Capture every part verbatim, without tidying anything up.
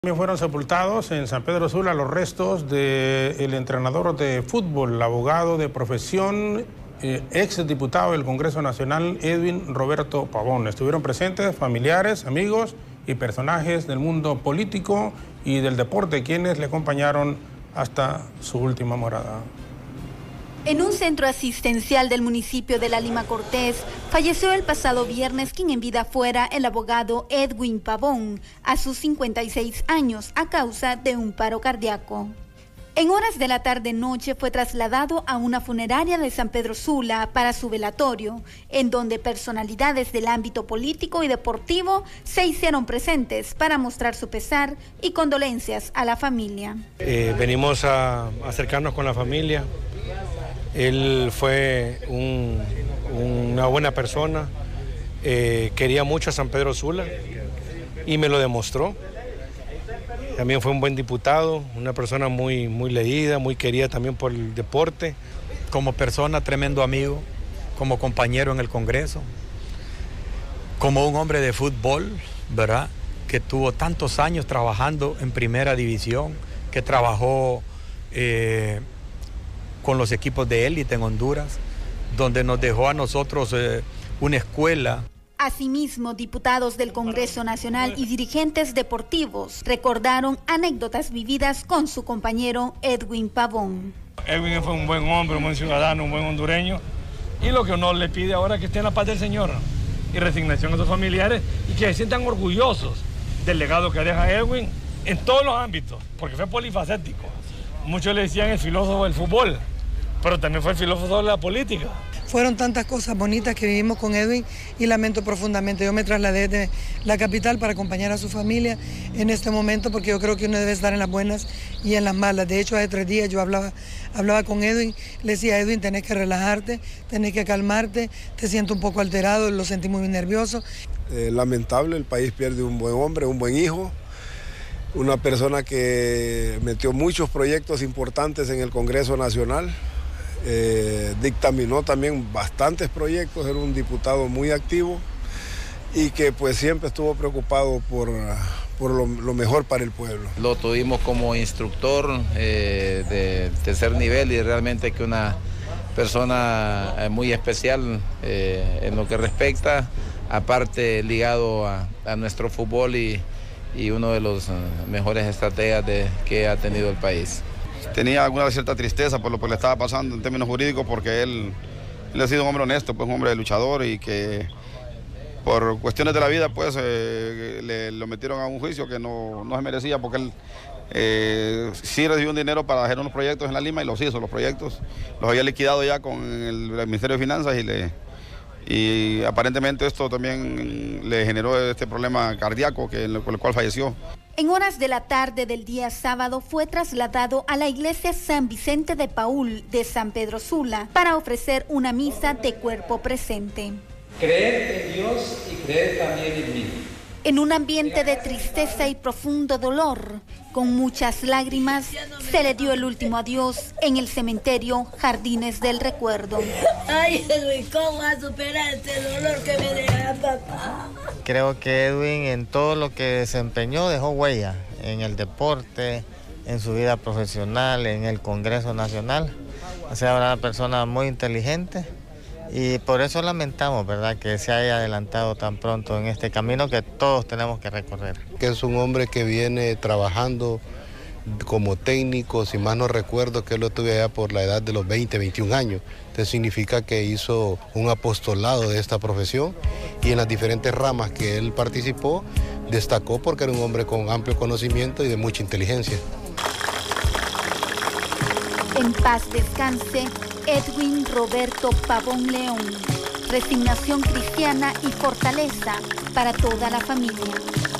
También fueron sepultados en San Pedro Sula los restos del entrenador de fútbol, abogado de profesión, eh, ex diputado del Congreso Nacional, Edwin Roberto Pavón. Estuvieron presentes familiares, amigos y personajes del mundo político y del deporte, quienes le acompañaron hasta su última morada. En un centro asistencial del municipio de La Lima Cortés, falleció el pasado viernes quien en vida fuera el abogado Edwin Pavón, a sus cincuenta y seis años, a causa de un paro cardíaco. En horas de la tarde-noche fue trasladado a una funeraria de San Pedro Sula para su velatorio, en donde personalidades del ámbito político y deportivo se hicieron presentes para mostrar su pesar y condolencias a la familia. Eh, venimos a acercarnos con la familia. Él fue un, una buena persona, eh, quería mucho a San Pedro Sula y me lo demostró. También fue un buen diputado, una persona muy, muy leída, muy querida también por el deporte. Como persona, tremendo amigo, como compañero en el Congreso, como un hombre de fútbol, ¿verdad? Que tuvo tantos años trabajando en primera división, que trabajó eh, con los equipos de élite en Honduras, donde nos dejó a nosotros eh, una escuela. Asimismo, diputados del Congreso Nacional y dirigentes deportivos recordaron anécdotas vividas con su compañero Edwin Pavón. Edwin fue un buen hombre, un buen ciudadano, un buen hondureño, y lo que uno le pide ahora es que esté en la paz del Señor y resignación a sus familiares y que se sientan orgullosos del legado que deja Edwin en todos los ámbitos, porque fue polifacético. Muchos le decían el filósofo del fútbol, pero también fue el filósofo de la política. Fueron tantas cosas bonitas que vivimos con Edwin y lamento profundamente. Yo me trasladé de la capital para acompañar a su familia en este momento, porque yo creo que uno debe estar en las buenas y en las malas. De hecho, hace tres días yo hablaba, hablaba con Edwin, le decía, Edwin, tenés que relajarte, tenés que calmarte, te siento un poco alterado, lo sentí muy nervioso. Eh, lamentable, el país pierde un buen hombre, un buen hijo, una persona que metió muchos proyectos importantes en el Congreso Nacional. Eh, dictaminó también bastantes proyectos, era un diputado muy activo y que pues siempre estuvo preocupado por, por lo, lo mejor para el pueblo. Lo tuvimos como instructor eh, de tercer nivel y realmente que una persona muy especial eh, en lo que respecta, aparte ligado a, a nuestro fútbol y, y uno de los mejores estrategas de, que ha tenido el país. Tenía alguna cierta tristeza por lo que le estaba pasando en términos jurídicos, porque él, él ha sido un hombre honesto, pues un hombre luchador, y que por cuestiones de la vida pues eh, le lo metieron a un juicio que no, no se merecía, porque él eh, sí recibió un dinero para hacer unos proyectos en La Lima y los hizo, los proyectos los había liquidado ya con el, el Ministerio de Finanzas y, le, y aparentemente esto también le generó este problema cardíaco que, con el cual falleció. En horas de la tarde del día sábado fue trasladado a la iglesia San Vicente de Paúl de San Pedro Sula para ofrecer una misa de cuerpo presente. Creer en Dios y creer también en mí. En un ambiente de tristeza y profundo dolor, con muchas lágrimas, se le dio el último adiós en el cementerio Jardines del Recuerdo. Ay, Edwin, ¿cómo vas a superar este dolor que me deja papá? Creo que Edwin en todo lo que desempeñó dejó huella, en el deporte, en su vida profesional, en el Congreso Nacional. O sea, era una persona muy inteligente. Y por eso lamentamos, ¿verdad?, que se haya adelantado tan pronto en este camino que todos tenemos que recorrer. Que es un hombre que viene trabajando como técnico, si más no recuerdo que él lo tuve allá por la edad de los veinte, veintiún años. Entonces significa que hizo un apostolado de esta profesión y en las diferentes ramas que él participó, destacó porque era un hombre con amplio conocimiento y de mucha inteligencia. En paz descanse Edwin Roberto Pavón León. Resignación cristiana y fortaleza para toda la familia.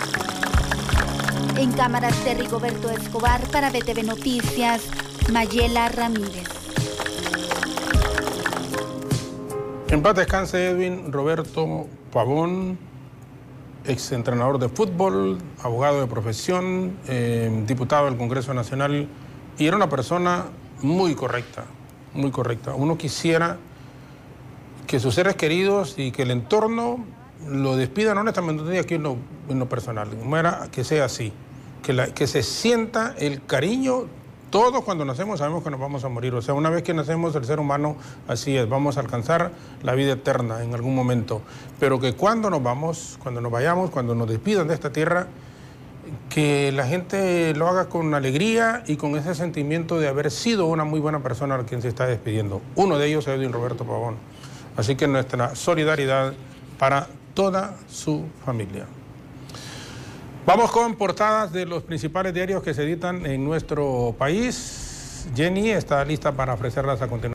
En cámaras de Rigoberto Escobar para B T V Noticias, Mayela Ramírez. En paz descanse Edwin Roberto Pavón, exentrenador de fútbol, abogado de profesión, eh, diputado del Congreso Nacional, y era una persona muy correcta, muy correcta. Uno quisiera que sus seres queridos y que el entorno lo despidan honestamente aquí en lo, en lo personal, como era que sea así. que, la, que se sienta el cariño. Todos cuando nacemos sabemos que nos vamos a morir. O sea, una vez que nacemos, el ser humano, así es, vamos a alcanzar la vida eterna en algún momento. Pero que cuando nos vamos, cuando nos vayamos, cuando nos despidan de esta tierra, que la gente lo haga con alegría y con ese sentimiento de haber sido una muy buena persona a quien se está despidiendo. Uno de ellos es Edwin Roberto Pavón. Así que nuestra solidaridad para toda su familia. Vamos con portadas de los principales diarios que se editan en nuestro país. Jenny está lista para ofrecerlas a continuación.